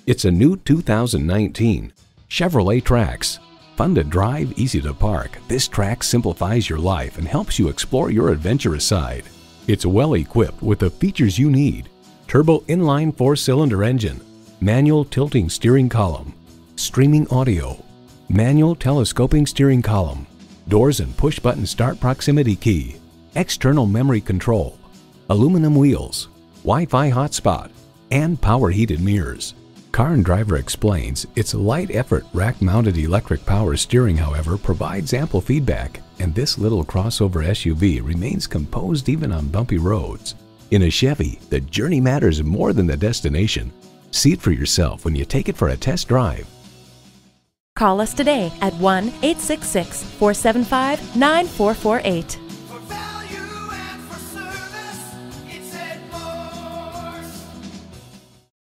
It's a new 2019 Chevrolet Trax. Fun to drive, easy to park, this Trax simplifies your life and helps you explore your adventurous side. It's well equipped with the features you need: turbo inline 4-cylinder engine, manual tilting steering column, streaming audio, manual telescoping steering column, doors and push-button start proximity key, external memory control, aluminum wheels, Wi-Fi hotspot, and power heated mirrors. Car and Driver explains its light-effort rack-mounted electric power steering, however, provides ample feedback, and this little crossover SUV remains composed even on bumpy roads. In a Chevy, the journey matters more than the destination. See it for yourself when you take it for a test drive. Call us today at 1-866-475-9448.